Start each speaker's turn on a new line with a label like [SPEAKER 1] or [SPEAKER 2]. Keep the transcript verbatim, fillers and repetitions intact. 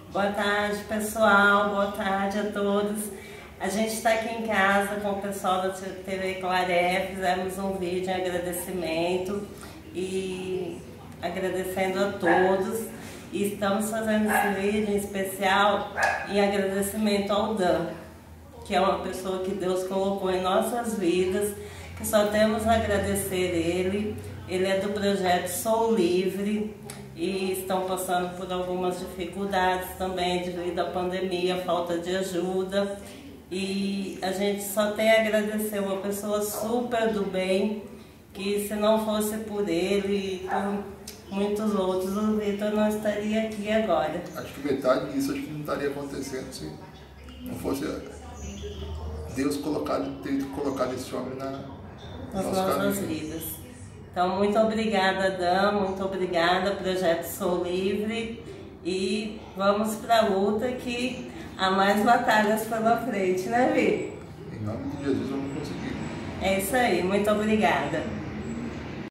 [SPEAKER 1] Boa tarde, pessoal. Boa tarde a todos. A gente está aqui em casa com o pessoal da T V Claré. Fizemos um vídeo em agradecimento e agradecendo a todos. E estamos fazendo esse vídeo em especial em agradecimento ao Dan, que é uma pessoa que Deus colocou em nossas vidas, que só temos a agradecer ele. Ele é do projeto Sou Livre e estão passando por algumas dificuldades também devido à pandemia, falta de ajuda. E a gente só tem a agradecer, uma pessoa super do bem, que se não fosse por ele e por muitos outros, o Vitor não estaria aqui agora.
[SPEAKER 2] Acho que metade disso acho que não estaria acontecendo se não fosse Deus colocado, ter colocado esse homem na,
[SPEAKER 1] nas nossas vidas. Então, muito obrigada, Dan, muito obrigada, Projeto Sou Livre, e vamos para a luta que há mais batalhas pela frente, né, Vi?
[SPEAKER 2] Em nome de Jesus vamos conseguir.
[SPEAKER 1] É isso aí, muito obrigada.